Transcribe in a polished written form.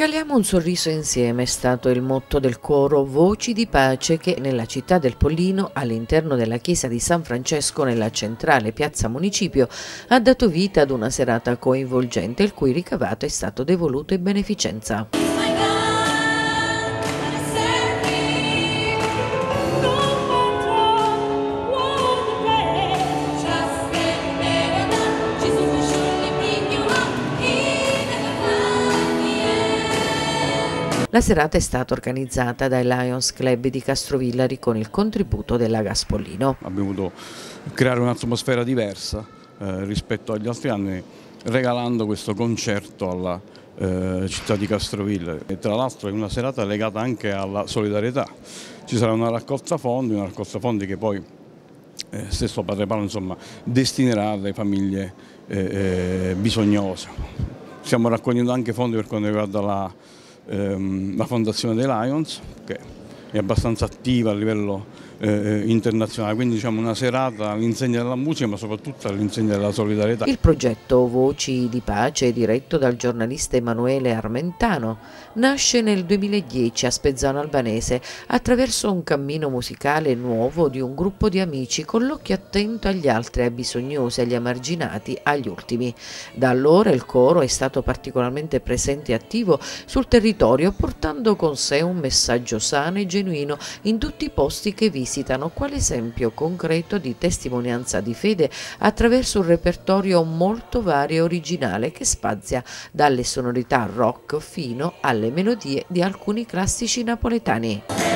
Regaliamo un sorriso insieme è stato il motto del coro Voci di Pace che nella città del Pollino, all'interno della chiesa di San Francesco nella centrale piazza Municipio, ha dato vita ad una serata coinvolgente il cui ricavato è stato devoluto in beneficenza. La serata è stata organizzata dai Lions Club di Castrovillari con il contributo della Gaspollino. Abbiamo voluto creare un'atmosfera diversa rispetto agli altri anni, regalando questo concerto alla città di Castrovillari. E tra l'altro è una serata legata anche alla solidarietà. Ci sarà una raccolta fondi che poi stesso Padre Paolo destinerà alle famiglie bisognose. Stiamo raccogliendo anche fondi per quanto riguarda la fondazione dei Lions, che è abbastanza attiva a livello internazionale, quindi una serata all'insegna della musica ma soprattutto all'insegna della solidarietà. Il progetto Voci di Pace, diretto dal giornalista Emanuele Armentano, nasce nel 2010 a Spezzano Albanese attraverso un cammino musicale nuovo di un gruppo di amici con l'occhio attento agli altri, ai bisognosi, agli emarginati, agli ultimi. Da allora il coro è stato particolarmente presente e attivo sul territorio, portando con sé un messaggio sano e genuino in tutti i posti che visitano, quale esempio concreto di testimonianza di fede attraverso un repertorio molto vario e originale che spazia dalle sonorità rock fino alle melodie di alcuni classici napoletani.